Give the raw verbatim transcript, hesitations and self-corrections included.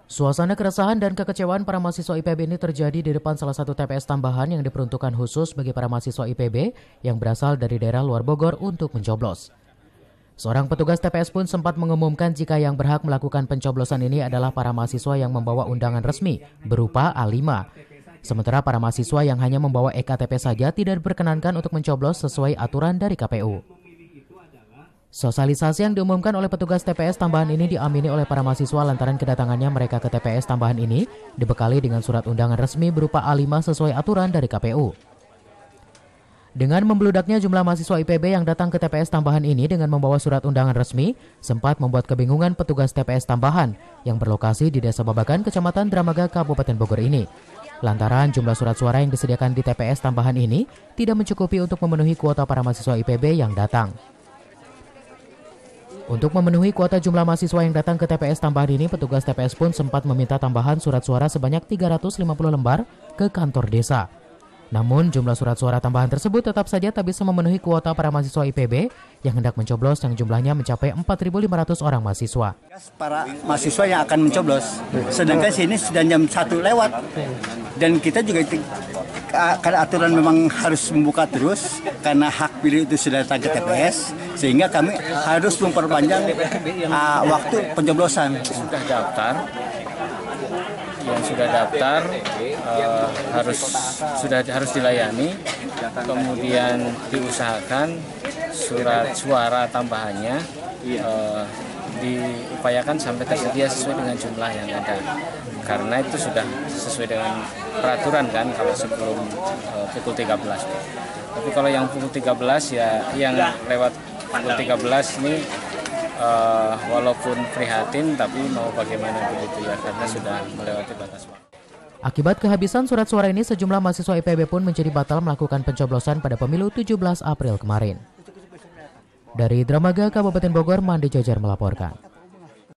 Suasana keresahan dan kekecewaan para mahasiswa I P B ini terjadi di depan salah satu T P S tambahan yang diperuntukkan khusus bagi para mahasiswa I P B yang berasal dari daerah luar Bogor untuk mencoblos. Seorang petugas T P S pun sempat mengumumkan jika yang berhak melakukan pencoblosan ini adalah para mahasiswa yang membawa undangan resmi berupa A lima. Sementara para mahasiswa yang hanya membawa E K T P saja tidak diperkenankan untuk mencoblos sesuai aturan dari K P U. Sosialisasi yang diumumkan oleh petugas T P S tambahan ini diamini oleh para mahasiswa lantaran kedatangannya mereka ke T P S tambahan ini dibekali dengan surat undangan resmi berupa A lima sesuai aturan dari K P U. Dengan membludaknya jumlah mahasiswa I P B yang datang ke T P S tambahan ini dengan membawa surat undangan resmi, sempat membuat kebingungan petugas T P S tambahan yang berlokasi di Desa Babakan, Kecamatan Dramaga, Kabupaten Bogor ini. Lantaran jumlah surat suara yang disediakan di T P S tambahan ini tidak mencukupi untuk memenuhi kuota para mahasiswa I P B yang datang. Untuk memenuhi kuota jumlah mahasiswa yang datang ke T P S tambahan ini, petugas T P S pun sempat meminta tambahan surat suara sebanyak tiga ratus lima puluh lembar ke kantor desa. Namun, jumlah surat suara tambahan tersebut tetap saja tak bisa memenuhi kuota para mahasiswa I P B yang hendak mencoblos yang jumlahnya mencapai empat ribu lima ratus orang mahasiswa. Para mahasiswa yang akan mencoblos, sedangkan sini sudah jam satu lewat. Dan kita juga karena aturan memang harus membuka terus karena hak pilih itu sudah datang ke T P S, sehingga kami harus memperpanjang uh, waktu pencoblosan. Sudah daftar, yang sudah daftar uh, harus sudah harus dilayani, kemudian diusahakan surat suara tambahannya uh, diupayakan sampai tersedia sesuai dengan jumlah yang ada, karena itu sudah sesuai dengan peraturan kan kalau sebelum uh, pukul tiga belas. Tapi kalau yang pukul tiga belas ya yang lewat pukul tiga belas ini uh, walaupun prihatin tapi mau bagaimana begitu ya, karena sudah melewati batas waktu. Akibat kehabisan surat suara ini, sejumlah mahasiswa I P B pun menjadi batal melakukan pencoblosan pada pemilu tujuh belas April kemarin. Dari Dramaga, Kabupaten Bogor, Mandi Jajar melaporkan.